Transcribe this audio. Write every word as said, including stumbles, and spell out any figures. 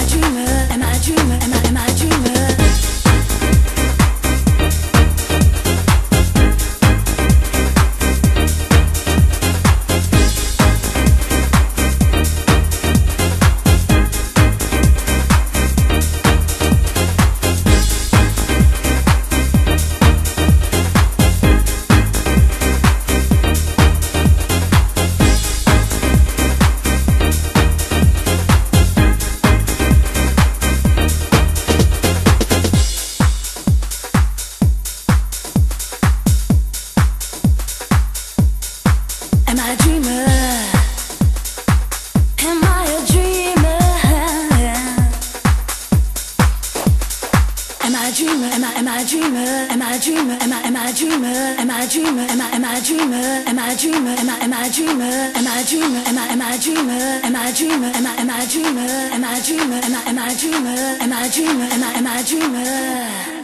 I a dreamer? Am I a dreamer? Am I, am I a dreamer? Am I a dreamer? Am I a dreamer? Am I a dreamer? Am I am I a dreamer? Am I a dreamer? Am I am I a dreamer? Am I a dreamer? Am I am I a dreamer? Am I a dreamer? Am I am I a dreamer? Am I a dreamer? Am I am I a dreamer? Am I a dreamer? Am I am I a dreamer? Am I a dreamer? Am I am I a dreamer? Am I a dreamer? Am I am I a dreamer?